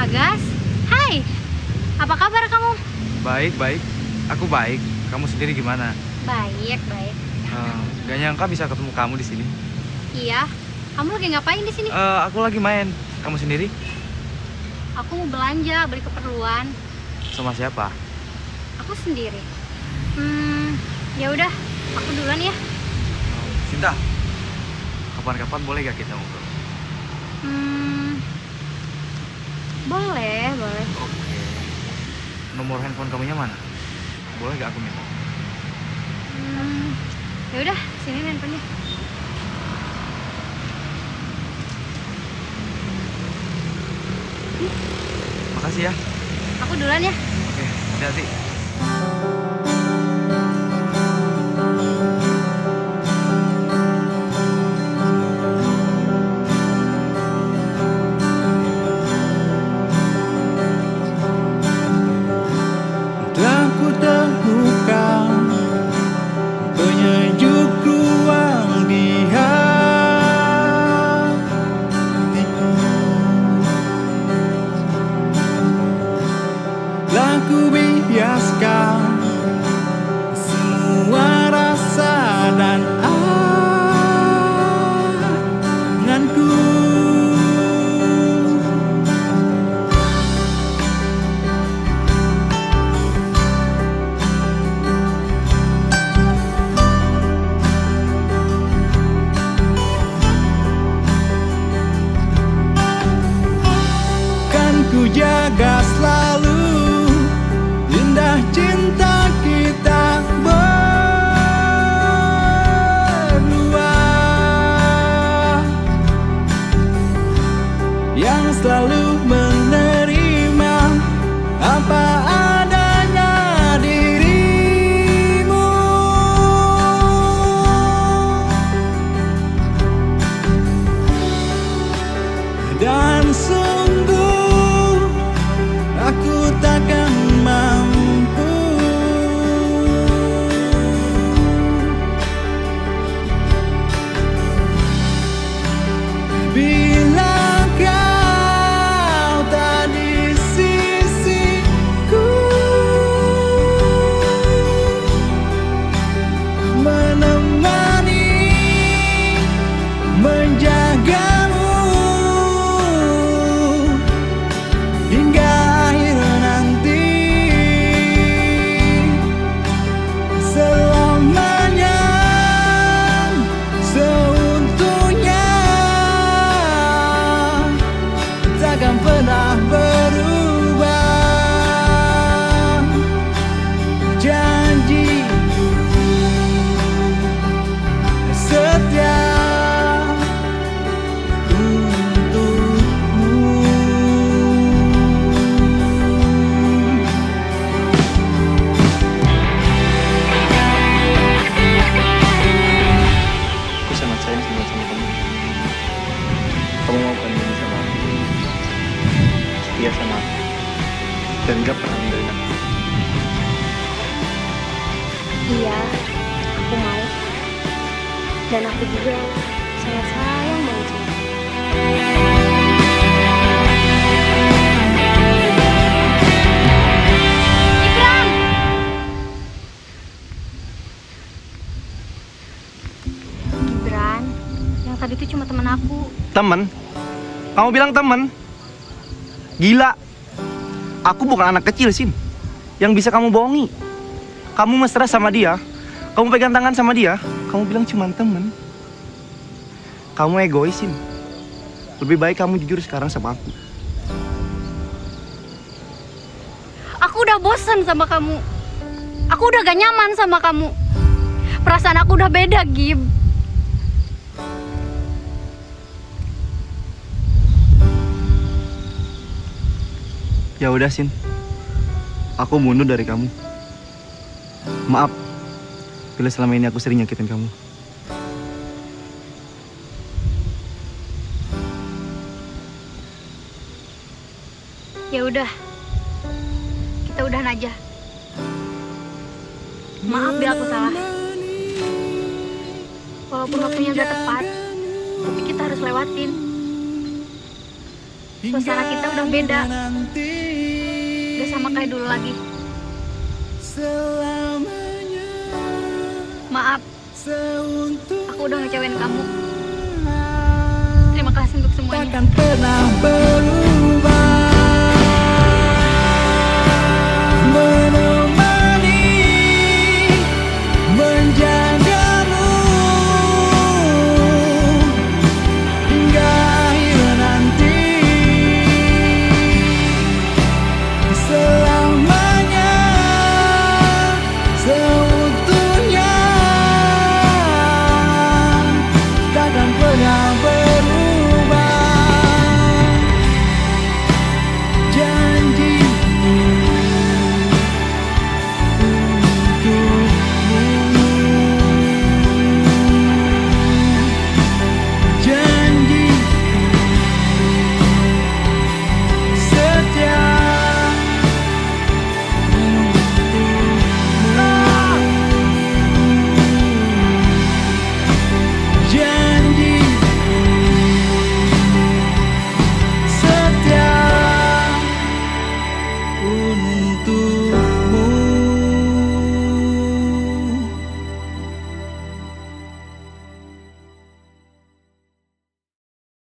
Bagas, hai. Apa kabar kamu? Baik, baik. Aku baik. Kamu sendiri gimana? Baik, baik. Gak nyangka bisa ketemu kamu di sini. Iya. Kamu lagi ngapain di sini? Aku lagi main. Kamu sendiri? Aku mau belanja, beli keperluan. Sama siapa? Aku sendiri. Ya udah, aku duluan ya. Sinta, kapan-kapan boleh gak kita ngobrol? Boleh, boleh. Oke. Nomor handphone kamunya mana? Boleh gak aku minta? Ya udah, sini handphonenya. Makasih ya. Aku duluan ya. Oke, hati-hati. Telah ku temukan penyejuk ruang di hatiku. Telah ku biaskan semua rasa dan anganku. Ku jaga selalu indah cinta kita berdua, yang selalu menerima apa adanya dirimu. Dan sungguh aku takkan mampu bila kau tak di sisiku, menemani, menjagamu hingga akhir nanti. Selamanya, seutuhnya, takkan pernah berubah. Janji setia untukmu. Aku sangat sayang sama kamu. Kamu mau kan ini sama aku, setia sama aku, dan gak pernah ninggalin aku. Iya, aku mau. Dan aku juga sangat sayang banget sama kamu. Gibran! Gibran, yang tadi itu cuma teman aku. Temen? Kamu bilang temen? Gila. Aku bukan anak kecil, Sin, yang bisa kamu bohongi. Kamu mesra sama dia, kamu pegang tangan sama dia, kamu bilang cuma temen. Kamu egois, Sin. Lebih baik kamu jujur sekarang sama aku. Aku udah bosan sama kamu. Aku udah gak nyaman sama kamu. Perasaan aku udah beda, Gib. Ya udah, Sin. Aku mundur dari kamu. Maaf bila selama ini aku sering nyakitin kamu. Ya udah. Kita udahan aja. Maaf bila aku salah. Walaupun waktunya udah tepat, tapi kita harus lewatin. suasana kita udah beda. Udah sama kayak dulu lagi. Maaf, aku udah ngecewain kamu. Terima kasih untuk semuanya. Takkan pernah berubah.